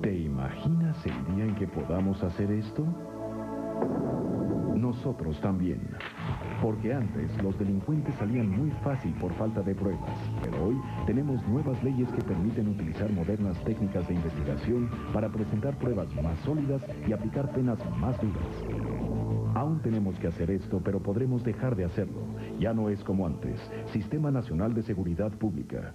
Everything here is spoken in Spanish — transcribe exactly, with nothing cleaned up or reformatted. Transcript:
¿Te imaginas el día en que podamos hacer esto? Nosotros también. Porque antes los delincuentes salían muy fácil por falta de pruebas. Pero hoy tenemos nuevas leyes que permiten utilizar modernas técnicas de investigación para presentar pruebas más sólidas y aplicar penas más duras. Aún tenemos que hacer esto, pero podremos dejar de hacerlo. Ya no es como antes. Sistema Nacional de Seguridad Pública.